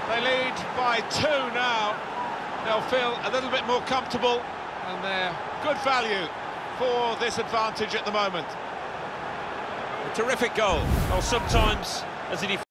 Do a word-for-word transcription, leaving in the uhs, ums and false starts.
They lead by two now. They'll feel a little bit more comfortable, and they're good value for this advantage at the moment. A terrific goal. Well, sometimes, as a